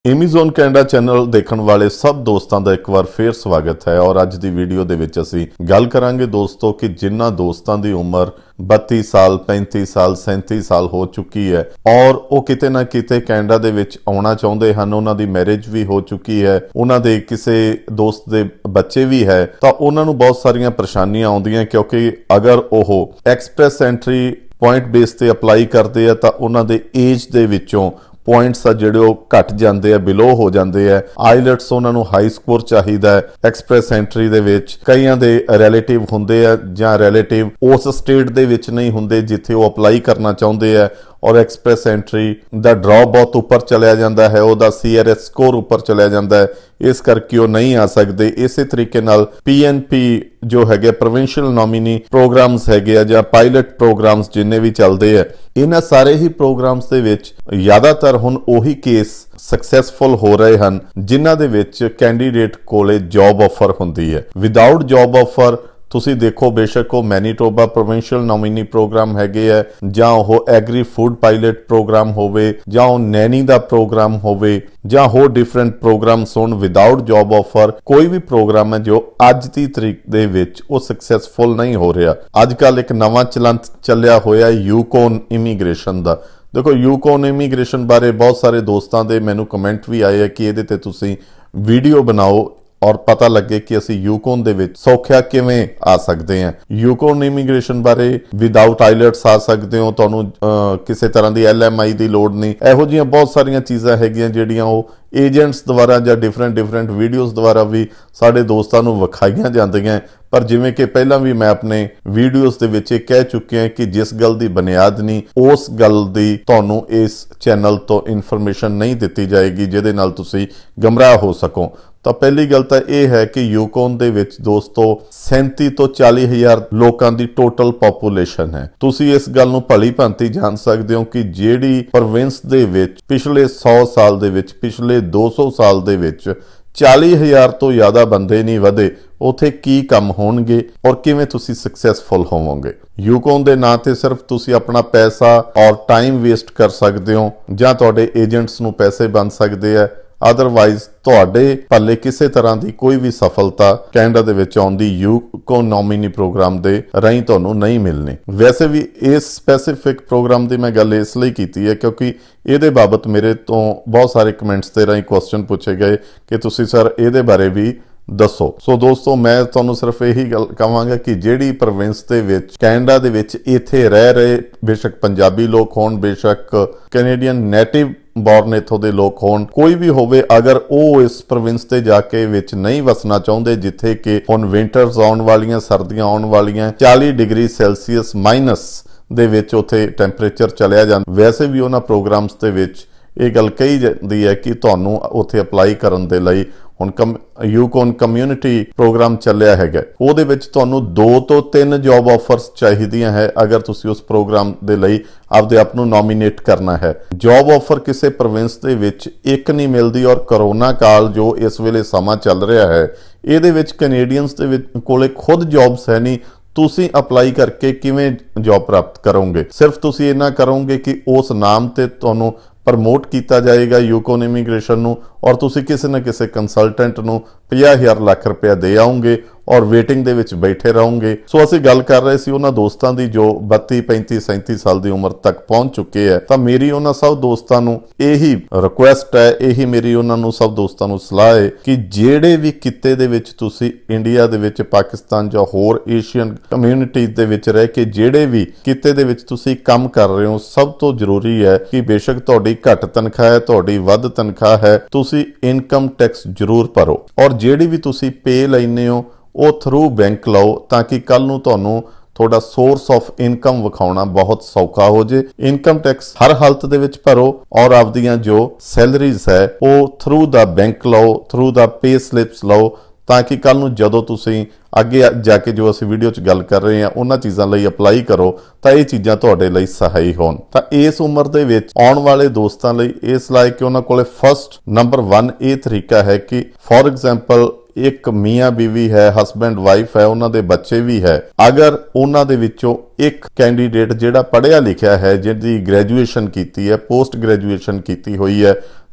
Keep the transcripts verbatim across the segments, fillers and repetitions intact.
Amazon Canada channel देखने वाले सब दोस्तों का एक बार फिर स्वागत है। और अज की वीडियो दे विच असीं गल करांगे दोस्तों कि जिन्हां दोस्तों की उम्र बत्ती साल पैंती साल सैंती साल हो चुकी है और वो किते ना किते कैनेडा दे विच आउणा चाहुंदे हन, उन्हां दी मैरिज भी हो चुकी है, उन्हां दे किसे दोस्त दे बच्चे भी है, तो उन्हां नूं बहुत सारियां परेशानियां आउंदियां क्योंकि अगर ओह एक्सप्रैस एंट्री पॉइंट बेस ते अपलाई करते हैं तो उन्हां दे एज दे विचों पॉइंट्स आ जिहड़े घट जाते हैं, बिलो हो जाते हैं। आईलैट्स उन्होंने हाई स्कोर चाहिए एक्सप्रैस एंट्री दे विच। कईयां दे रिलेटिव हुंदे आ जां रिलेटिव उस स्टेट दे विच नहीं हुंदे जिथे वो अपलाई करना चाहुंदे आ और एक्सप्रैस एंट्री दा ड्रॉ बहुत उपर चलिया जाता है, वह सी आर एस स्कोर उपर चलिया जाता है, इस करके वो नहीं आ सकते। इस तरीके नाल पी एन पी जो है प्रोविंशियल नॉमिनी प्रोग्राम्स है जां पायलट प्रोग्राम्स जिन्ने भी चलते हैं, इन्हां सारे ही प्रोग्राम्स दे विच ज़्यादातर हुण उही केस सक्सैसफुल हो रहे हैं जिन्हां दे विच कैंडीडेट कोले जॉब ऑफर हुंदी है। विदाउट जॉब ऑफर तुसी देखो बेशक वो मैनीटोबा प्रोविंशियल नॉमिनी प्रोग्राम हैगे है जां वो एग्री फूड पायलट प्रोग्राम होवे जां वो नैनी दा प्रोग्राम होवे जां हो डिफरेंट प्रोग्राम्स होण, विदाउट जॉब ऑफर कोई भी प्रोग्राम है जो अज की तरीक दे विच वो सक्सैसफुल नहीं हो रहा। अजकल एक नवां चलन चलिया होया यूकोन इमीग्रेशन दा। देखो यूकोन इमीग्रेशन बारे बहुत सारे दोस्तों के मैनू कमेंट भी आए हैं कि ये ते तुसी वीडियो बनाओ और पता लगे कि असी यूकोन दे विच सौख्या किवें आ सकते हैं। यूकोन इमीग्रेशन बारे विदाउट आईलैट्स आ सकते हो, तुहानू किसी तरह की एल एम आई की लोड़ नहीं। इहो जिहियां बहुत सारियां चीज़ां हैगियां जिहड़ियां वो एजेंट्स द्वारा या डिफरेंट डिफरेंट वीडियोज़ द्वारा भी साढ़े दोस्तों को विखाईयां जांदियां। पर जिवें कि पहला भी मैं अपने वीडियोज़ दे विच कह चुके हैं कि जिस गल की बुनियाद नहीं उस गल की तुहानू इस चैनल तो इन्फॉर्मेशन नहीं दिती जाएगी जिहदे नाल तुसी गमराह हो सको। तो पहली गल तो यह है कि यूकोन दे विच दोस्तों सैंती तो चाली हज़ार लोगों की टोटल पॉपूलेशन है। तुसी इस गल नूं भली भांति जान सकते हो कि जिहड़ी प्रोविंस दे विच पिछले सौ साल दे विच पिछले दो सौ साल दे विच चाली हज़ार तो ज़्यादा बंदे नहीं वधे, उथे की कम होणगे और किवें तुसी सक्सैसफुल होवोगे। यूकोन दे नां ते सिर्फ तुसी अपना पैसा और टाइम वेस्ट कर सकते हो जां तुहाडे एजेंट्स नूं पैसे बन सकते हैं, अदरवाइज तुहाडे पल्ले किसी तरह की कोई भी सफलता कैनेडा दे विच आउंदी यूकोन नॉमिनी प्रोग्राम दे राहीं तुहानू नहीं मिलनी। वैसे भी इस स्पैसीफिक प्रोग्राम की मैं गल इसलिए कीती है क्योंकि ये बाबत मेरे तो बहुत सारे कमेंट्स के राहीं क्वेश्चन पूछे गए कि तुसी सर ये बारे भी दसो। सो दोस्तों मैं तुहानू सिर्फ यही गल कहांगा कि जिहड़ी प्रोविंस दे विच कैनेडा दे विच इत्थे रह रहे बेशक पंजाबी लोग होण, बेशक कैनेडियन नेटिव बॉर्न इथों दे लोग होण, कोई भी होवे, अगर वो इस प्रोविंस ते जाके विच नहीं वसना चाहुंदे जिथे कि हुण विंटर्स आउण वालियां सर्दियां आउण वालियां चालीस डिग्री सैल्सीयस माइनस दे विच उत्थे टैंपरेचर चलिया जांदा, वैसे भी उन्हां प्रोग्राम्स दे विच ये गल कही जाती है कि तुहानू उत्थे अपलाई करन दे लई हुण कम यूकोन कम्यूनिटी प्रोग्राम चलिया है, उहदे विच तुहानू दो तो तीन जॉब ऑफर्स चाहिदियां है अगर तुसी उस प्रोग्राम दे लई आपदे आप नू नॉमिनेट करना है। जॉब ऑफर किसी प्रोविंस दे विच एक नहीं मिलती और करोना काल जो इस वेले समा चल रहा है इहदे विच कैनेडियंस दे विच कोले खुद जॉब्स है नहीं, तुसी अपलाई करके किवें जॉब प्राप्त करोगे। सिर्फ तुसी इन्ना करोगे कि उस नाम ते तुहानू प्रमोट किया जाएगा यूकोन इमीग्रेशन नू और तुसी किसी न किसी कंसलटेंट नू पचास हज़ार लाख रुपया दे आओगे और वेटिंग दे विच बैठे रहोगे। सो असी गल कर रहे सी उन्हां दोस्तां दी जो बत्ती पैंती सैंती साल की उम्र तक पहुंच चुके हैं। तो मेरी उन्हां सब दोस्तों नू यही रिक्वेस्ट है, यही मेरी उन्हां नू सब दोस्तों नू सलाह है कि जेड़े भी किते दे विच तुसी इंडिया दे विच पाकिस्तान जां होर एशियन कम्यूनिटीज दे विच रह के जेड़े भी किते दे विच तुसी काम कर रहे हो, सब तो जरूरी है कि बेशक तुहाडी घट तनख्वाह है तुहाडी वध तनख्वाह है, तुसी इनकम टैक्स जरूर भरो और जेड़ी भी तुसी पे लैने हो वो थ्रू बैंक लाओ ताकि कल नू तुहानू थोड़ा सोर्स ऑफ इनकम विखाउणा बहुत सौखा हो जे। इनकम टैक्स हर हालत दे विच भरो और आपदियां जो सैलरीज है वो थ्रू द बैंक लाओ, थ्रू द पे स्लिप्स लाओ ताकि कल नू जदों तुसीं अगे जाके जो असीं वीडियो च गल कर रहे हैं उन्हां चीज़ां लई अपलाई करो तो ये चीज़ां तुहाडे लई सहाई होण। तो इस उम्र दे विच आउण वाले दोस्तां लई ये सलाह कि उन्हां कोले फर्स्ट नंबर वन ये तरीका है कि फॉर एग्जाम्पल एक मियाँ बीवी है, हसबैंड वाइफ है, उन्हां दे बच्चे भी है, अगर उन्हां दे विचों एक कैंडीडेट जिहड़ा पढ़िया लिखिया है, जिहदी ग्रैजुएशन कीती है, पोस्ट ग्रैजुएशन कीती हुई है,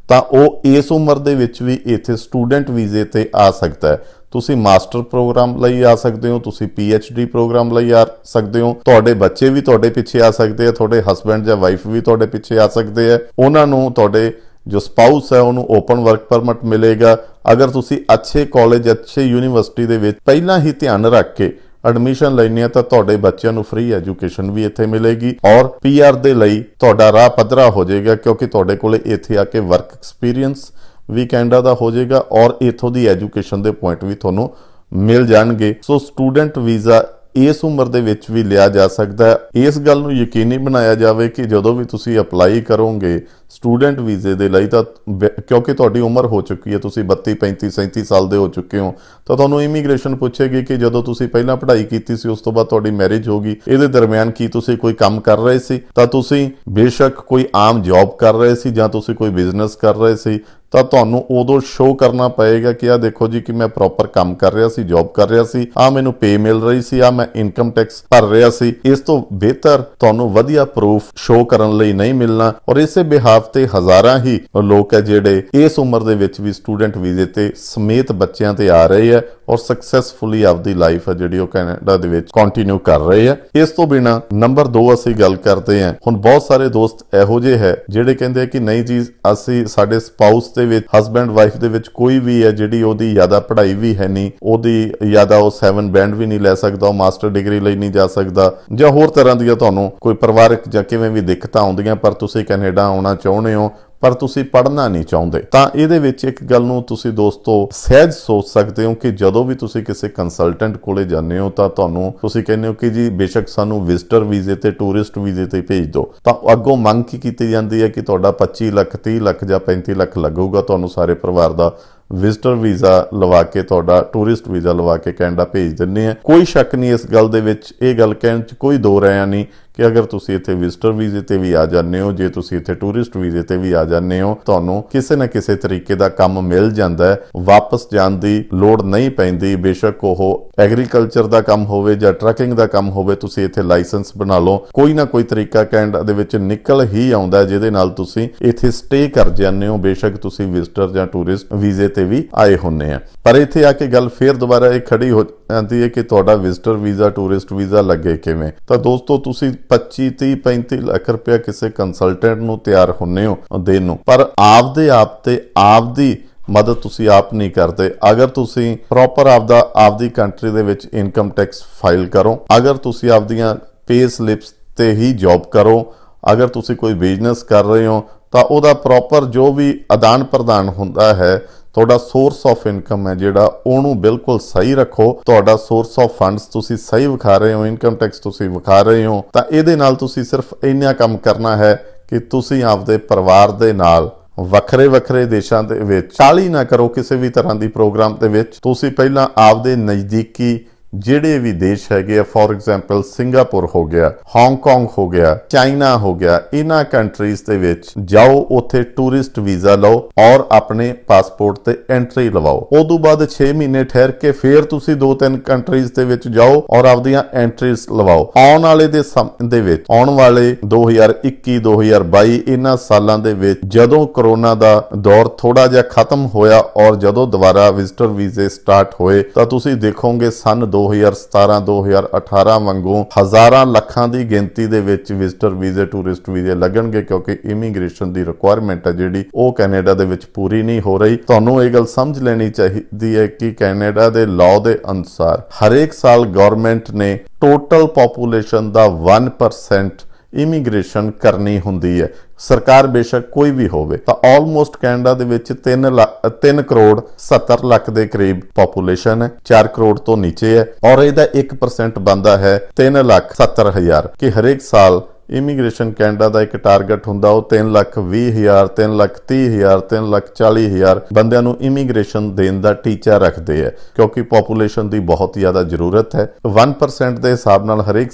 ਤਾਂ ਉਹ ਇਸ ਉਮਰ ਦੇ ਵਿੱਚ ਵੀ ਇੱਥੇ ਸਟੂਡੈਂਟ ਵੀਜ਼ੇ ਤੇ ਆ ਸਕਦਾ ਹੈ। ਤੁਸੀਂ ਮਾਸਟਰ ਪ੍ਰੋਗਰਾਮ ਲਈ ਆ ਸਕਦੇ ਹੋ, ਤੁਸੀਂ ਪੀ ਐਚ ਡੀ ਪ੍ਰੋਗਰਾਮ ਲਈ ਆ ਸਕਦੇ ਹੋ, ਤੁਹਾਡੇ ਬੱਚੇ ਵੀ ਤੁਹਾਡੇ ਪਿੱਛੇ ਆ ਸਕਦੇ ਆ, ਤੁਹਾਡੇ ਹਸਬੈਂਡ ਜਾਂ ਵਾਈਫ ਵੀ ਤੁਹਾਡੇ ਪਿੱਛੇ ਆ ਸਕਦੇ ਆ। ਉਹਨਾਂ ਨੂੰ ਤੁਹਾਡੇ ਜੋ ਸਪਾਊਸ ਹੈ ਉਹਨੂੰ ਓਪਨ ਵਰਕ ਪਰਮਿਟ ਮਿਲੇਗਾ। ਅਗਰ ਤੁਸੀਂ ਅੱਛੇ ਕਾਲਜ ਅੱਛੇ ਯੂਨੀਵਰਸਿਟੀ ਦੇ ਵਿੱਚ ਪਹਿਲਾਂ ਹੀ ਧਿਆਨ ਰੱਖ ਕੇ ਐਡਮਿਸ਼ਨ ਲੈਣੀ ਹੈ ਤਾਂ ਤੁਹਾਡੇ ਬੱਚਿਆਂ ਨੂੰ ਫ੍ਰੀ ਐਜੂਕੇਸ਼ਨ ਵੀ ਇੱਥੇ ਮਿਲੇਗੀ ਔਰ ਪੀ ਆਰ ਦੇ ਲਈ ਤੁਹਾਡਾ ਰਾਹ ਪੱਧਰਾ ਹੋ ਜਾਏਗਾ, ਕਿਉਂਕਿ ਤੁਹਾਡੇ ਕੋਲੇ ਇੱਥੇ ਆ ਕੇ ਵਰਕ ਐਕਸਪੀਰੀਅੰਸ ਵੀ ਕੈਨੇਡਾ ਦਾ ਹੋ ਜਾਏਗਾ ਔਰ ਇੱਥੋਂ ਦੀ ਐਜੂਕੇਸ਼ਨ ਦੇ ਪੁਆਇੰਟ ਵੀ ਤੁਹਾਨੂੰ ਮਿਲ ਜਾਣਗੇ। ਸੋ ਸਟੂਡੈਂਟ ਵੀਜ਼ਾ ਇਸ ਉਮਰ ਦੇ ਵਿੱਚ ਵੀ ਲਿਆ ਜਾ ਸਕਦਾ ਹੈ। ਇਸ ਗੱਲ ਨੂੰ ਯਕੀਨੀ ਬਣਾਇਆ ਜਾਵੇ ਕਿ ਜਦੋਂ ਵੀ ਤੁਸੀਂ ਅਪਲਾਈ ਕਰੋਗੇ ਸਟੂਡੈਂਟ ਵੀਜ਼ੇ ਦੇ ਲਈ ਤਾਂ ਕਿਉਂਕਿ ਤੁਹਾਡੀ ਉਮਰ ਹੋ ਚੁੱਕੀ ਹੈ, ਤੁਸੀਂ ਬੱਤੀ ਪੈਂਤੀ ਸੈਂਤੀ ਸਾਲ ਦੇ ਹੋ ਚੁੱਕੇ ਹੋ, ਤਾਂ ਤੁਹਾਨੂੰ ਇਮੀਗ੍ਰੇਸ਼ਨ ਪੁੱਛੇਗੀ ਕਿ ਜਦੋਂ ਤੁਸੀਂ ਪਹਿਲਾਂ ਪੜ੍ਹਾਈ ਕੀਤੀ ਸੀ ਉਸ ਤੋਂ ਬਾਅਦ ਤੁਹਾਡੀ ਮੈਰਿਜ ਹੋ ਗਈ, ਇਹਦੇ ਦਰਮਿਆਨ ਕੀ ਤੁਸੀਂ ਕੋਈ ਕੰਮ ਕਰ ਰਹੇ ਸੀ? ਤਾਂ ਤੁਸੀਂ ਬੇਸ਼ੱਕ ਕੋਈ ਆਮ ਜੌਬ ਕਰ ਰਹੇ ਸੀ ਜਾਂ ਤੁਸੀਂ ਕੋਈ ਬਿਜ਼ਨਸ ਕਰ ਰਹੇ ਸੀ ਤਾਂ ਤੁਹਾਨੂੰ ਉਦੋਂ ਸ਼ੋਅ ਕਰਨਾ ਪਏਗਾ ਕਿ ਆ ਦੇਖੋ ਜੀ ਕਿ ਮੈਂ ਪ੍ਰੋਪਰ ਕੰਮ ਕਰ ਰਿਹਾ ਸੀ, ਜੌਬ ਕਰ ਰਿਹਾ ਸੀ, ਆ ਮੈਨੂੰ ਪੇ ਮਿਲ ਰਹੀ ਸੀ, ਆ ਮੈਂ ਇਨਕਮ ਟੈਕਸ ਭਰ ਰਿਹਾ ਸੀ। ਇਸ ਤੋਂ ਬਿਹਤਰ ਤੁਹਾਨੂੰ ਵਧੀਆ ਪ੍ਰੂਫ ਸ਼ੋਅ ਕਰਨ ਲਈ ਨਹੀਂ ਮਿਲਣਾ ਔਰ ਇਸੇ ਬਿਹਾਫ ਤੇ ਹਜ਼ਾਰਾਂ ਹੀ ਲੋਕ ਹੈ ਜਿਹੜੇ ਇਸ ਉਮਰ ਦੇ ਵਿੱਚ ਵੀ ਸਟੂਡੈਂਟ ਵੀਜ਼ੇ ਤੇ ਸਮੇਤ ਬੱਚਿਆਂ ਤੇ ਆ ਰਹੇ ਆ ਔਰ ਸਕਸੈਸਫੁਲੀ ਆਪਦੀ ਲਾਈਫ ਹੈ ਜਿਹੜੀ ਉਹ ਕੈਨੇਡਾ ਦੇ ਵਿੱਚ ਕੰਟੀਨਿਊ ਕਰ ਰਹੇ ਆ। ਇਸ ਤੋਂ ਬਿਨਾ ਨੰਬਰ ਦੋ ਅਸੀਂ ਗੱਲ ਕਰਦੇ ਹਾਂ। ਹੁਣ ਬਹੁਤ ਸਾਰੇ ਦੋਸਤ ਇਹੋ ਜਿਹੇ ਹੈ ਜਿਹੜੇ ਕਹਿੰਦੇ ਆ ਕਿ ਨਹੀਂ ਜੀ ਅਸੀਂ ਸਾਡੇ ਸਪਾਊਸ ਦੇ ਵਿੱਚ ਹਸਬੈਂਡ ਵਾਈਫ ਦੇ ਵਿੱਚ ਕੋਈ ਵੀ ਹੈ ਜਿਹੜੀ ਉਹਦੀ ਜ਼ਿਆਦਾ ਪੜ੍ਹਾਈ ਵੀ ਹੈ ਨਹੀਂ, ਉਹਦੀ ਜ਼ਿਆਦਾ ਉਹ ਸੈਵਨ ਬੈਂਡ ਵੀ ਨਹੀਂ ਲੈ ਸਕਦਾ, ਉਹ ਮਾਸਟਰ ਡਿਗਰੀ ਲਈ ਨਹੀਂ ਜਾ ਸਕਦਾ ਜਾਂ ਹੋਰ ਤਰ੍ਹਾਂ ਦੀਆਂ ਤੁਹਾਨੂੰ ਕੋਈ ਪਰਿਵਾਰਕ ਜਾਂ ਕਿਵੇਂ ਵੀ ਦਿੱਕਤਾਂ ਆਉਂਦੀਆਂ, ਪਰ ਤੁਸੀਂ ਕੈਨੇਡਾ ਆਉਣਾ ਚਾਹੁੰਦੇ ਹੋ ਪਰ ਤੁਸੀਂ ਪੜ੍ਹਨਾ ਨਹੀਂ ਚਾਹੁੰਦੇ। ਤਾਂ ਇਹਦੇ ਵਿੱਚ ਇੱਕ ਗੱਲ ਨੂੰ ਤੁਸੀਂ ਦੋਸਤੋ ਸਹਿਜ ਸੋਚ ਸਕਦੇ ਹੋ ਕਿ ਜਦੋਂ ਵੀ ਤੁਸੀਂ ਕਿਸੇ ਕੰਸਲਟੈਂਟ ਕੋਲੇ ਜਾਂਦੇ ਹੋ ਤਾਂ ਤੁਹਾਨੂੰ ਤੁਸੀਂ ਕਹਿੰਦੇ ਹੋ ਕਿ ਜੀ ਬੇਸ਼ੱਕ ਸਾਨੂੰ ਵਿਜ਼ਟਰ ਵੀਜ਼ੇ ਤੇ ਟੂਰਿਸਟ ਵੀਜ਼ੇ ਤੇ ਭੇਜ ਦਿਓ, ਤਾਂ ਅੱਗੋਂ ਮੰਗ ਕੀ ਕੀਤੀ ਜਾਂਦੀ ਹੈ ਕਿ ਤੁਹਾਡਾ ਪੱਚੀ ਲੱਖ ਤੀਹ ਲੱਖ ਜਾਂ ਪੈਂਤੀ ਲੱਖ ਲੱਗੂਗਾ, ਤੁਹਾਨੂੰ ਸਾਰੇ ਪਰਿਵਾਰ ਦਾ ਵਿਜ਼ਟਰ ਵੀਜ਼ਾ ਲਵਾ ਕੇ ਤੁਹਾਡਾ ਟੂਰਿਸਟ ਵੀਜ਼ਾ ਲਵਾ ਕੇ ਕੈਨੇਡਾ ਭੇਜ ਦਿੰਦੇ ਆ। ਕੋਈ ਸ਼ੱਕ ਨਹੀਂ ਇਸ ਗੱਲ ਦੇ ਵਿੱਚ, ਇਹ ਗੱਲ ਕਹਿਣ 'ਚ ਕੋਈ ਦੋ ਰਾਇ ਨਹੀਂ ਕਿ ਅਗਰ ਤੁਸੀਂ ਇੱਥੇ ਵਿਜ਼ਟਰ ਵੀਜ਼ੇ ਤੇ ਵੀ ਆ ਜਾਂਦੇ ਹੋ, ਜੇ ਤੁਸੀਂ ਇੱਥੇ ਟੂਰਿਸਟ ਵੀਜ਼ੇ ਤੇ ਵੀ ਆ ਜਾਂਦੇ ਹੋ, ਤੁਹਾਨੂੰ ਕਿਸੇ ਨਾ ਕਿਸੇ ਤਰੀਕੇ ਦਾ ਕੰਮ ਮਿਲ ਜਾਂਦਾ ਹੈ, ਵਾਪਸ ਜਾਣ ਦੀ ਲੋੜ ਨਹੀਂ ਪੈਂਦੀ। ਬੇਸ਼ੱਕ ਉਹ ਐਗਰੀਕਲਚਰ ਦਾ ਕੰਮ ਹੋਵੇ ਜਾਂ ਟਰੱਕਿੰਗ ਦਾ ਕੰਮ ਹੋਵੇ, ਤੁਸੀਂ ਇੱਥੇ ਲਾਇਸੈਂਸ ਬਣਾ ਲਓ, ਕੋਈ ਨਾ ਕੋਈ ਤਰੀਕਾ ਕੈਨੇਡਾ ਦੇ ਵਿੱਚ ਨਿਕਲ ਹੀ ਆਉਂਦਾ ਜਿਹਦੇ ਨਾਲ ਤੁਸੀਂ ਇੱਥੇ ਸਟੇ ਕਰ ਜਾਂਦੇ ਹੋ, ਬੇਸ਼ੱਕ ਤੁਸੀਂ ਵਿਜ਼ਟਰ ਜਾਂ ਟੂਰਿਸਟ ਵੀਜ਼ੇ ਤੇ ਵੀ ਆਏ ਹੁੰਦੇ ਆ। ਪਰ ਇੱਥੇ ਆ ਕੇ ਗੱਲ ਫੇਰ ਦੁਬਾਰਾ ਇਹ ਖੜੀ ਹੋ ਜਾਂਦੀ ਹੈ ਕਿ ਤੁਹਾਡਾ ਵਿਜ਼ਟਰ ਵੀਜ਼ਾ ਟੂਰਿਸਟ ਵੀਜ਼ਾ ਲੱਗੇ ਕਿਵੇਂ। ਤਾਂ ਦੋਸਤੋ ਤੁਸੀਂ ਪੱਚੀ ਤੀਹ ਪੈਂਤੀ ਲੱਖ ਰੁਪਇਆ ਕਿਸੇ ਕੰਸਲਟੈਂਟ ਨੂੰ ਤਿਆਰ ਹੁੰਨੇ ਹੋ ਦੇਣ ਨੂੰ, ਪਰ ਆਪਦੇ ਆਪ ਤੇ ਆਪਦੀ ਮਦਦ ਤੁਸੀਂ ਆਪ ਨਹੀਂ ਕਰਦੇ। ਅਗਰ ਤੁਸੀਂ ਪ੍ਰੋਪਰ ਆਪਦਾ ਆਪਦੀ ਕੰਟਰੀ ਦੇ ਵਿੱਚ ਇਨਕਮ ਟੈਕਸ ਫਾਈਲ ਕਰੋ, ਅਗਰ ਤੁਸੀਂ ਆਪਦੀਆਂ ਪੇ ਸਲਿਪਸ ਤੇ ਹੀ ਜੌਬ ਕਰੋ, ਅਗਰ ਤੁਸੀਂ ਕੋਈ ਬਿਜ਼ਨਸ ਕਰ ਰਹੇ ਹੋ ਤਾਂ ਉਹਦਾ ਪ੍ਰੋਪਰ ਜੋ ਵੀ ਆਦਾਨ ਪ੍ਰਦਾਨ ਹੁੰਦਾ ਹੈ, ਤੁਹਾਡਾ ਸੋਰਸ ਆਫ ਇਨਕਮ ਹੈ ਜਿਹੜਾ ਉਹਨੂੰ ਬਿਲਕੁਲ ਸਹੀ ਰੱਖੋ। ਤੁਹਾਡਾ ਸੋਰਸ ਆਫ ਫੰਡਸ ਤੁਸੀਂ ਸਹੀ ਵਿਖਾ ਰਹੇ ਹੋ, ਇਨਕਮ ਟੈਕਸ ਤੁਸੀਂ ਵਿਖਾ ਰਹੇ ਹੋ, ਤਾਂ ਇਹਦੇ ਨਾਲ ਤੁਸੀਂ ਸਿਰਫ ਇੰਨਾ ਕੰਮ ਕਰਨਾ ਹੈ ਕਿ ਤੁਸੀਂ ਆਪਦੇ ਪਰਿਵਾਰ ਦੇ ਨਾਲ ਵੱਖਰੇ ਵੱਖਰੇ ਦੇਸ਼ਾਂ ਦੇ ਵਿੱਚ ਚਾਲੀ ਨਾ ਕਰੋ ਕਿਸੇ ਵੀ ਤਰ੍ਹਾਂ ਦੀ ਪ੍ਰੋਗਰਾਮ ਦੇ ਵਿੱਚ। ਤੁਸੀਂ ਪਹਿਲਾਂ ਆਪਦੇ ਨਜ਼ਦੀਕੀ ਜਿਹੜੇ ਵੀ ਦੇਸ਼ ਹੈਗੇ ਆ, ਫੋਰ ਐਗਜ਼ਾਮਪਲ ਸਿੰਗਾਪੁਰ ਹੋ ਗਿਆ, ਹਾਂਗਕਾਂਗ ਹੋ ਗਿਆ, ਚਾਈਨਾ ਹੋ ਗਿਆ, ਇਹਨਾਂ ਕੰਟਰੀਜ਼ ਦੇ ਵਿੱਚ ਜਾਓ, ਉੱਥੇ ਟੂਰਿਸਟ ਵੀਜ਼ਾ ਲਓ ਔਰ ਆਪਣੇ ਪਾਸਪੋਰਟ ਤੇ ਐਂਟਰੀ ਲਵਾਓ। ਉਦੋਂ ਬਾਅਦ ਛੇ ਮਹੀਨੇ ਠਹਿਰ ਕੇ ਫੇਰ ਤੁਸੀਂ ਦੋ ਤਿੰਨ ਕੰਟਰੀਜ਼ ਦੇ ਵਿੱਚ ਜਾਓ ਔਰ ਆਪਦੀਆਂ ਐਂਟਰੀਜ਼ ਲਵਾਓ। ਆਉਣ ਵਾਲੇ ਦੇ ਸਮੇਂ ਦੇ ਵਿੱਚ, ਆਉਣ ਵਾਲੇ ਦੋ ਹਜ਼ਾਰ ਇੱਕੀ ਦੋ ਹਜ਼ਾਰ ਬਾਈ ਇਹਨਾਂ ਸਾਲਾਂ ਦੇ ਵਿੱਚ ਜਦੋਂ ਕਰੋਨਾ ਦਾ ਦੌਰ ਥੋੜਾ ਜਿਹਾ ਖਤਮ ਹੋਇਆ ਔਰ ਜਦੋਂ ਦੁਬਾਰਾ ਵਿਜ਼ਟਰ ਵੀਜ਼ੇ ਸਟਾਰਟ ਹੋਏ ਤਾਂ ਤੁਸੀਂ ਦੇਖੋਗੇ ਸਨ ਦੋ ਹਜ਼ਾਰ ਸਤਾਰਾਂ ਦੋ ਹਜ਼ਾਰ ਅਠਾਰਾਂ ਵਾਂਗੂ ਹਜ਼ਾਰਾਂ ਲੱਖਾਂ ਦੀ ਗਿਣਤੀ ਦੇ ਵਿੱਚ ਵਿਜ਼ਟਰ ਵੀਜ਼ੇ ਟੂਰਿਸਟ ਵੀਜ਼ੇ ਲੱਗਣਗੇ, ਕਿਉਂਕਿ ਇਮੀਗ੍ਰੇਸ਼ਨ ਦੀ ਰਿਕੁਆਇਰਮੈਂਟ ਹੈ ਜਿਹੜੀ ਉਹ ਕੈਨੇਡਾ ਦੇ ਵਿੱਚ ਪੂਰੀ ਨਹੀਂ ਹੋ ਰਹੀ। ਤੁਹਾਨੂੰ ਇਹ ਗੱਲ ਸਮਝ ਲੈਣੀ ਚਾਹੀਦੀ ਹੈ ਕਿ ਕੈਨੇਡਾ ਦੇ ਲਾਅ ਦੇ ਅਨੁਸਾਰ ਹਰੇਕ ਸਾਲ ਗਵਰਨਮੈਂਟ ਨੇ ਟੋਟਲ ਪੋਪੂਲੇਸ਼ਨ ਦਾ ਇੱਕ ਪਰਸੈਂਟ ਇਮੀਗ੍ਰੇਸ਼ਨ ਕਰਨੀ ਹੁੰਦੀ ਹੈ। ਸਰਕਾਰ ਬੇਸ਼ੱਕ ਕੋਈ ਵੀ ਹੋਵੇ, ਤਾਂ ਆਲਮੋਸਟ ਕੈਨੇਡਾ ਦੇ ਵਿੱਚ ਤਿੰਨ ਕਰੋੜ ਸੱਤਰ ਲੱਖ ਦੇ ਕਰੀਬ ਪੋਪੂਲੇਸ਼ਨ ਹੈ, ਚਾਰ ਕਰੋੜ ਤੋਂ ਨੀਚੇ ਹੈ ਔਰ ਇਹਦਾ ਇੱਕ ਪਰਸੈਂਟ ਬਣਦਾ ਹੈ ਤਿੰਨ ਲੱਖ ਸੱਤਰ ਹਜ਼ਾਰ ਕਿ ਹਰੇਕ ਸਾਲ ਇਮੀਗ੍ਰੇਸ਼ਨ ਕੈਨੇਡਾ ਦਾ ਇੱਕ ਟਾਰਗੇਟ ਹੁੰਦਾ ਉਹ ਤਿੰਨ ਲੱਖ ਵੀਹ ਹਜ਼ਾਰ ਤਿੰਨ ਲੱਖ ਤੀਹ ਹਜ਼ਾਰ ਤਿੰਨ ਲੱਖ ਚਾਲੀ ਹਜ਼ਾਰ ਬੰਦਿਆਂ ਨੂੰ ਇਮੀਗ੍ਰੇਸ਼ਨ ਦੇਣ ਦਾ ਟੀਚਾ ਰੱਖਦੇ ਹੈ, ਕਿਉਂਕਿ ਪੋਪੂਲੇਸ਼ਨ ਦੀ ਬਹੁਤ ਜ਼ਿਆਦਾ ਜ਼ਰੂਰਤ ਹੈ। ਇੱਕ ਪਰਸੈਂਟ ਦੇ ਹਿਸਾਬ ਨਾਲ ਹਰੇਕ ਸਾਲ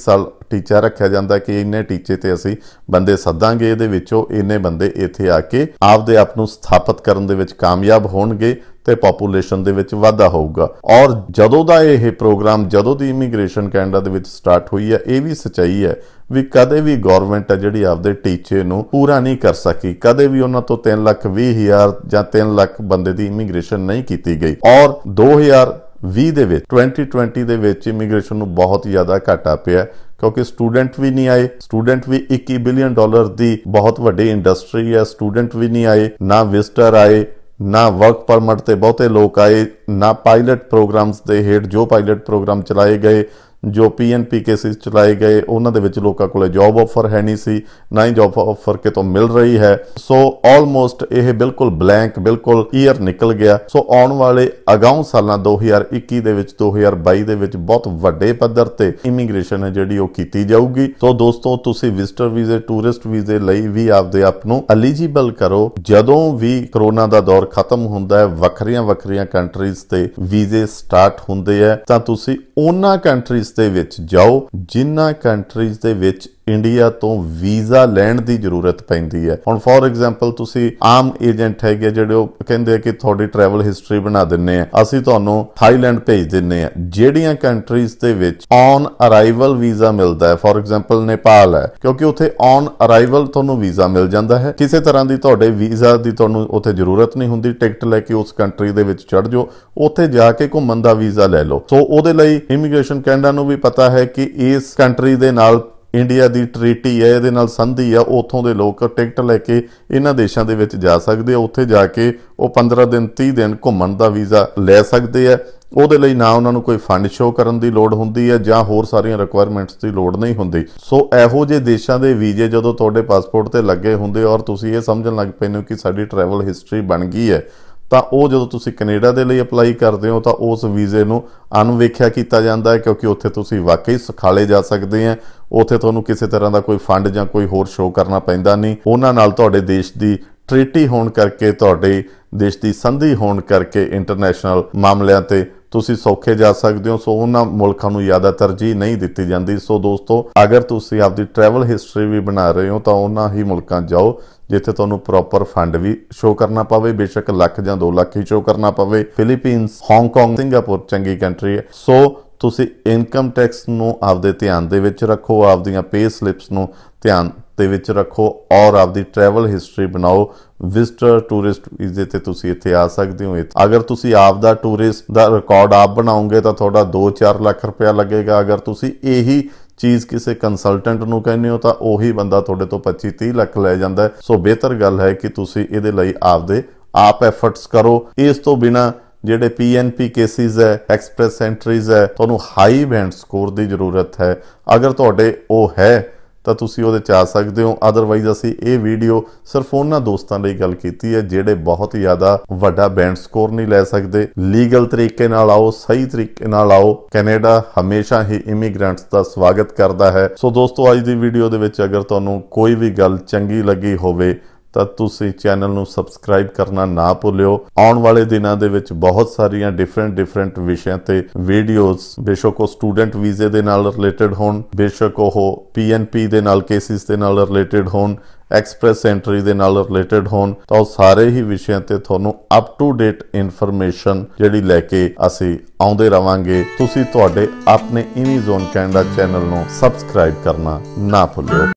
ਟੀਚਾ ਰੱਖਿਆ ਜਾਂਦਾ ਕਿ ਇੰਨੇ ਟੀਚੇ ਤੇ ਅਸੀਂ ਬੰਦੇ ਸੱਦਾਂਗੇ, ਇਹਦੇ ਵਿੱਚੋਂ ਇੰਨੇ ਬੰਦੇ ਇੱਥੇ ਆ ਕੇ ਆਪਦੇ ਆਪ ਨੂੰ ਸਥਾਪਿਤ ਕਰਨ ਦੇ ਵਿੱਚ ਕਾਮਯਾਬ ਹੋਣਗੇ ਤੇ ਪੋਪੂਲੇਸ਼ਨ ਦੇ ਵਿੱਚ ਵਾਧਾ ਹੋਊਗਾ। ਔਰ ਜਦੋਂ ਦਾ ਇਹ ਪ੍ਰੋਗਰਾਮ, ਜਦੋਂ ਦੀ ਇਮੀਗ੍ਰੇਸ਼ਨ ਕੈਨੇਡਾ ਦੇ ਵਿੱਚ ਸਟਾਰਟ ਹੋਈ ਹੈ, ਇਹ ਵੀ ਸੱਚਾਈ ਹੈ ਵੀ ਕਦੇ ਵੀ ਗਵਰਨਮੈਂਟ ਹੈ ਜਿਹੜੀ ਆਪਦੇ ਟੀਚੇ ਨੂੰ ਪੂਰਾ ਨਹੀਂ ਕਰ ਸਕੀ। ਕਦੇ ਵੀ ਉਹਨਾਂ ਤੋਂ ਤਿੰਨ ਲੱਖ ਵੀਹ ਹਜ਼ਾਰ ਜਾਂ ਤਿੰਨ ਲੱਖ ਬੰਦੇ ਦੀ ਇਮੀਗ੍ਰੇਸ਼ਨ ਨਹੀਂ ਕੀਤੀ ਗਈ। ਔਰ ਦੋ ਹਜ਼ਾਰ ਵੀਹ ਦੇ ਵਿੱਚ twenty twenty ਦੇ ਵਿੱਚ ਇਮੀਗ੍ਰੇਸ਼ਨ ਨੂੰ ਬਹੁਤ ਜ਼ਿਆਦਾ ਘਾਟਾ ਪਿਆ ਕਿਉਂਕਿ ਸਟੂਡੈਂਟ ਵੀ ਨਹੀਂ ਆਏ। ਸਟੂਡੈਂਟ ਵੀ ਇੱਕੀ ਬਿਲੀਅਨ ਡਾਲਰ ਦੀ ਬਹੁਤ ਵੱਡੀ ਇੰਡਸਟਰੀ ਹੈ, ਸਟੂਡੈਂਟ ਵੀ ਨਹੀਂ ਆਏ, ਨਾ ਵਿਜ਼ਟਰ ਆਏ, ਨਾ ਵਰਕ ਪਰਮਿਟ ਤੇ ਬਹੁਤੇ ਲੋਕ ਆਏ, ਨਾ ਪਾਇਲਟ ਪ੍ਰੋਗਰਾਮਸ ਦੇ ਹੇਠ ਜੋ ਪਾਇਲਟ ਪ੍ਰੋਗਰਾਮ ਚਲਾਏ ਗਏ, ਜੋ ਪੀ ਐਨ ਪੀ ਕੇਸਿਸ ਚਲਾਏ ਗਏ, ਉਹਨਾਂ ਦੇ ਵਿੱਚ ਲੋਕਾਂ ਕੋਲੇ ਜੌਬ ਆਫਰ ਹੈ ਨਹੀਂ ਸੀ, ਨਾ ਹੀ ਜੌਬ ਆਫਰ ਕਿਤੋਂ ਮਿਲ ਰਹੀ ਹੈ। ਸੋ ਆਲਮੋਸਟ ਇਹ ਬਿਲਕੁਲ ਬਲੈਂਕ, ਬਿਲਕੁਲ ਈਅਰ ਨਿਕਲ ਗਿਆ। ਸੋ ਆਉਣ ਵਾਲੇ ਅਗਾਊਂ ਸਾਲਾਂ ਦੋ ਹਜ਼ਾਰ ਇੱਕੀ ਦੇ ਵਿੱਚ, ਦੋ ਹਜ਼ਾਰ ਬਾਈ ਦੇ ਵਿੱਚ ਬਹੁਤ ਵੱਡੇ ਪੱਧਰ ਤੇ ਇਮੀਗ੍ਰੇਸ਼ਨ ਹੈ ਜਿਹੜੀ ਉਹ ਕੀਤੀ ਜਾਊਗੀ। ਸੋ ਦੋਸਤੋ, ਤੁਸੀਂ ਵਿਜ਼ਟਰ ਵੀਜ਼ੇ, ਟੂਰਿਸਟ ਵੀਜ਼ੇ ਲਈ ਵੀ ਆਪਦੇ ਆਪ ਨੂੰ ਐਲੀਜੀਬਲ ਕਰੋ। ਜਦੋਂ ਵੀ ਕਰੋਨਾ ਦਾ ਦੌਰ ਖਤਮ ਹੁੰਦਾ ਹੈ, ਵੱਖਰੀਆਂ ਵੱਖਰੀਆਂ ਕੰਟਰੀਜ਼ ਤੇ ਵੀਜ਼ੇ ਸਟਾਰਟ ਹੁੰਦੇ ਆ, ਤਾਂ ਤੁਸੀਂ ਉਹਨਾਂ ਕੰਟਰੀਜ਼ ਦੇ ਵਿੱਚ ਜਾਓ ਜਿਨ੍ਹਾਂ ਕੰਟਰੀਜ਼ ਦੇ ਵਿੱਚ ਇੰਡੀਆ ਤੋਂ ਵੀਜ਼ਾ ਲੈਣ ਦੀ ਜ਼ਰੂਰਤ ਪੈਂਦੀ ਹੈ। ਹੁਣ ਫੋਰ ਐਗਜ਼ਾਮਪਲ ਤੁਸੀਂ ਆਮ ਏਜੰਟ ਹੈਗੇ ਜਿਹੜੇ ਉਹ ਕਹਿੰਦੇ ਆ ਕਿ ਤੁਹਾਡੀ ਟਰੈਵਲ ਹਿਸਟਰੀ ਬਣਾ ਦਿੰਨੇ ਆ, ਅਸੀਂ ਤੁਹਾਨੂੰ ਥਾਈਲੈਂਡ ਭੇਜ ਦਿੰਨੇ ਆ। ਜਿਹੜੀਆਂ ਕੰਟਰੀਜ਼ ਦੇ ਵਿੱਚ ਔਨ ਅਰਾਈਵਲ ਵੀਜ਼ਾ ਮਿਲਦਾ ਹੈ, ਫੋਰ ਐਗਜ਼ਾਮਪਲ ਨੇਪਾਲ ਹੈ, ਕਿਉਂਕਿ ਉੱਥੇ ਔਨ ਅਰਾਈਵਲ ਤੁਹਾਨੂੰ ਵੀਜ਼ਾ ਮਿਲ ਜਾਂਦਾ ਹੈ। ਕਿਸੇ ਤਰ੍ਹਾਂ ਦੀ ਤੁਹਾਡੇ ਵੀਜ਼ਾ ਦੀ ਤੁਹਾਨੂੰ ਉੱਥੇ ਜ਼ਰੂਰਤ ਨਹੀਂ ਹੁੰਦੀ, ਟਿਕਟ ਲੈ ਕੇ ਉਸ ਕੰਟਰੀ ਦੇ ਵਿੱਚ ਚੜ ਜਾਓ, ਉੱਥੇ ਜਾ ਕੇ ਘੁੰਮਣ ਦਾ ਵੀਜ਼ਾ ਲੈ ਲਓ। ਸੋ ਉਹਦੇ ਲਈ ਇਮੀਗ੍ਰੇਸ਼ਨ ਕੈਨੇਡਾ ਨੂੰ ਵੀ ਪਤਾ ਹੈ ਕਿ ਇਸ ਕੰਟਰੀ ਦੇ ਨਾਲ ਇੰਡੀਆ ਦੀ ਟ੍ਰੀਟੀ ਹੈ, ਇਹਦੇ ਨਾਲ ਸੰਧੀ ਆ, ਉੱਥੋਂ ਦੇ ਲੋਕ ਟਿਕਟ ਲੈ ਕੇ ਇਹਨਾਂ ਦੇਸ਼ਾਂ ਦੇ ਵਿੱਚ ਜਾ ਸਕਦੇ ਆ। ਉੱਥੇ ਜਾ ਕੇ ਉਹ ਪੰਦਰਾਂ ਦਿਨ ਤੀਹ ਦਿਨ ਘੁੰਮਣ ਦਾ ਵੀਜ਼ਾ ਲੈ ਸਕਦੇ ਆ। ਉਹਦੇ ਲਈ ਨਾ ਉਹਨਾਂ ਨੂੰ ਕੋਈ ਫੰਡ ਸ਼ੋ ਕਰਨ ਦੀ ਲੋੜ ਹੁੰਦੀ ਹੈ ਜਾਂ ਹੋਰ ਸਾਰੀਆਂ ਰਿਕੁਆਇਰਮੈਂਟਸ ਦੀ ਲੋੜ ਨਹੀਂ ਹੁੰਦੀ। ਸੋ ਇਹੋ ਜਿਹੇ ਦੇਸ਼ਾਂ ਦੇ ਵੀਜ਼ੇ ਜਦੋਂ ਤੁਹਾਡੇ ਪਾਸਪੋਰਟ ਤੇ ਲੱਗੇ ਹੁੰਦੇ ਔਰ ਤੁਸੀਂ ਇਹ ਸਮਝਣ ਲੱਗ ਪੈਂਦੇ ਹੋ ਕਿ ਸਾਡੀ ਟਰੈਵਲ ਹਿਸਟਰੀ ਬਣ ਗਈ ਹੈ, ਤਾਂ ਉਹ ਜਦੋਂ ਤੁਸੀਂ ਕੈਨੇਡਾ ਦੇ ਲਈ ਅਪਲਾਈ ਕਰਦੇ ਹੋ ਤਾਂ ਉਸ ਵੀਜ਼ੇ ਨੂੰ ਅਣਵੇਖਿਆ ਕੀਤਾ ਜਾਂਦਾ ਹੈ, ਕਿਉਂਕਿ ਉੱਥੇ ਤੁਸੀਂ ਵਾਕਈ ਸੁਖਾਲੇ ਜਾ ਸਕਦੇ ਆ। ਉੱਥੇ ਤੁਹਾਨੂੰ ਕਿਸੇ ਤਰ੍ਹਾਂ ਦਾ ਕੋਈ ਫੰਡ ਜਾਂ ਕੋਈ ਹੋਰ ਸ਼ੋ ਕਰਨਾ ਪੈਂਦਾ ਨਹੀਂ। ਉਹਨਾਂ ਨਾਲ ਤੁਹਾਡੇ ਦੇਸ਼ ਦੀ ਟ੍ਰੀਟੀ ਹੋਣ ਕਰਕੇ, ਤੁਹਾਡੇ ਦੇਸ਼ ਦੀ ਸੰਧੀ ਹੋਣ ਕਰਕੇ ਇੰਟਰਨੈਸ਼ਨਲ ਮਾਮਲਿਆਂ ਤੇ ਤੁਸੀਂ ਸੌਖੇ ਜਾ ਸਕਦੇ ਹੋ। ਸੋ ਉਹਨਾਂ ਮੁਲਕਾਂ ਨੂੰ ਜ਼ਿਆਦਾ ਤਰਜੀਹ ਨਹੀਂ ਦਿੱਤੀ ਜਾਂਦੀ। ਸੋ ਦੋਸਤੋ, ਅਗਰ ਤੁਸੀਂ ਆਪਦੀ ਟਰੈਵਲ ਹਿਸਟਰੀ ਵੀ ਬਣਾ ਰਹੇ ਹੋ ਤਾਂ ਉਹਨਾਂ ਹੀ ਮੁਲਕਾਂ ਜਾਓ ਜਿੱਥੇ ਤੁਹਾਨੂੰ ਪ੍ਰੋਪਰ ਫੰਡ ਵੀ ਸ਼ੋ ਕਰਨਾ ਪਵੇ, ਬੇਸ਼ੱਕ ਲੱਖ ਜਾਂ ਦੋ ਲੱਖ ਹੀ ਸ਼ੋ ਕਰਨਾ ਪਵੇ। ਫਿਲੀਪੀਨਸ, ਹਾਂਗਕਾਂਗ, ਸਿੰਗਾਪੁਰ ਚੰਗੀ ਕੰਟਰੀ ਹੈ। ਸੋ ਤੁਸੀਂ ਇਨਕਮ ਟੈਕਸ ਨੂੰ ਆਪਦੇ ਧਿਆਨ ਦੇ ਵਿੱਚ ਰੱਖੋ, ਆਪਦੀਆਂ ਪੇ ਸਲਿਪਸ ਨੂੰ ਧਿਆਨ ਦੇ ਵਿੱਚ ਰੱਖੋ ਔਰ ਆਪਦੀ ਟਰੈਵਲ ਹਿਸਟਰੀ ਬਣਾਓ। ਵਿਜ਼ਟਰ ਟੂਰਿਸਟ ਵੀਜ਼ੇ ਤੇ ਤੁਸੀਂ ਇੱਥੇ ਆ ਸਕਦੇ ਹੋ। ਅਗਰ ਤੁਸੀਂ ਆਪ ਦਾ ਟੂਰਿਸਟ ਦਾ ਰਿਕਾਰਡ ਆਪ ਬਣਾਓਗੇ ਤਾਂ ਤੁਹਾਡਾ ਦੋ ਚਾਰ ਲੱਖ ਰੁਪਇਆ ਲੱਗੇਗਾ। ਅਗਰ ਤੁਸੀਂ ਇਹੀ ਚੀਜ਼ ਕਿਸੇ ਕੰਸਲਟੈਂਟ ਨੂੰ ਕਹਿੰਦੇ ਹੋ ਤਾਂ ਉਹੀ ਬੰਦਾ ਤੁਹਾਡੇ ਤੋਂ ਪੱਚੀ ਤੀਹ ਲੱਖ ਲੈ ਜਾਂਦਾ ਹੈ। ਸੋ ਬਿਹਤਰ ਗੱਲ ਹੈ ਕਿ ਤੁਸੀਂ ਇਹਦੇ ਲਈ ਆਪਦੇ ਆਪ ਐਫਰਟਸ ਕਰੋ। ਇਸ ਤੋਂ ਬਿਨਾਂ ਜਿਹੜੇ ਪੀ ਐਨ ਪੀ ਕੇਸਿਸ ਹੈ, ਐਕਸਪ੍ਰੈਸ ਐਂਟਰੀਜ਼ ਹੈ, ਤੁਹਾਨੂੰ ਹਾਈ ਬੈਂਡ ਸਕੋਰ ਦੀ ਜ਼ਰੂਰਤ ਹੈ। ਅਗਰ ਤੁਹਾਡੇ ਉਹ ਹੈ ਤਾਂ ਤੁਸੀਂ ਉਹਦੇ ਚ ਆ ਸਕਦੇ ਹੋ। ਅਦਰਵਾਈਜ਼ ਅਸੀਂ ਇਹ ਵੀਡੀਓ ਸਿਰਫ ਉਹਨਾਂ ਦੋਸਤਾਂ ਲਈ ਗੱਲ ਕੀਤੀ ਹੈ ਜਿਹੜੇ ਬਹੁਤ ਜ਼ਿਆਦਾ ਵੱਡਾ ਬੈਂਡ ਸਕੋਰ ਨਹੀਂ ਲੈ ਸਕਦੇ। ਲੀਗਲ ਤਰੀਕੇ ਨਾਲ ਆਓ, ਸਹੀ ਤਰੀਕੇ ਨਾਲ ਆਓ। ਕੈਨੇਡਾ ਹਮੇਸ਼ਾ ਹੀ ਇਮੀਗ੍ਰੈਂਟਸ ਦਾ ਸਵਾਗਤ ਕਰਦਾ ਹੈ। ਸੋ ਦੋਸਤੋ, ਅੱਜ ਦੀ ਵੀਡੀਓ ਦੇ ਵਿੱਚ ਅਗਰ ਤੁਹਾਨੂੰ ਕੋਈ ਵੀ ਗੱਲ ਚੰਗੀ ਲੱਗੀ ਹੋਵੇ ਤਾਂ ਤੁਸੀਂ ਚੈਨਲ ਨੂੰ ਸਬਸਕ੍ਰਾਈਬ ਕਰਨਾ ਨਾ ਭੁੱਲਿਓ। ਆਉਣ ਵਾਲੇ ਦਿਨਾਂ ਦੇ ਵਿੱਚ ਬਹੁਤ ਸਾਰੀਆਂ ਡਿਫਰੈਂਟ ਡਿਫਰੈਂਟ ਵਿਸ਼ਿਆਂ ਤੇ ਵੀਡੀਓਜ਼, ਬੇਸ਼ੱਕ ਉਹ ਸਟੂਡੈਂਟ ਵੀਜ਼ੇ ਦੇ ਨਾਲ ਰਿਲੇਟਡ ਹੋਣ, ਬੇਸ਼ੱਕ ਉਹ ਪੀ ਐਨ ਪੀ ਦੇ ਨਾਲ ਕੇਸਿਸ ਦੇ ਨਾਲ ਰਿਲੇਟਡ ਹੋਣ, ਐਕਸਪ੍ਰੈਸ ਐਂਟਰੀ ਦੇ ਨਾਲ ਰਿਲੇਟਡ ਹੋਣ, ਤਾਂ ਉਹ ਸਾਰੇ ਹੀ ਵਿਸ਼ਿਆਂ ਤੇ ਤੁਹਾਨੂੰ ਅਪ ਟੂ ਡੇਟ ਇਨਫੋਰਮੇਸ਼ਨ ਜਿਹੜੀ ਲੈ ਕੇ ਅਸੀਂ ਆਉਂਦੇ ਰਵਾਂਗੇ। ਤੁਸੀਂ ਤੁਹਾਡੇ ਆਪਣੇ ਇਮੀਜ਼ੋਨ ਕੈਨੇਡਾ ਚੈਨਲ ਨੂੰ ਸਬਸਕ੍ਰਾਈਬ ਕਰਨਾ ਨਾ ਭੁੱਲਿਓ।